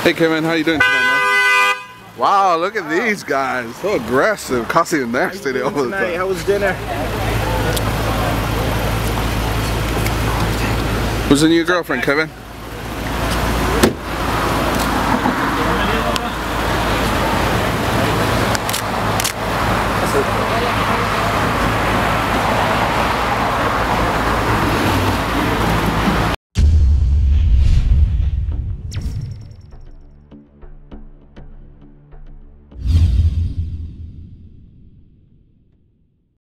Hey Kevin, how you doing today, man? Wow, look at these guys. So aggressive. Costing next to the all the time. How was dinner? Who's the new girlfriend, Kevin?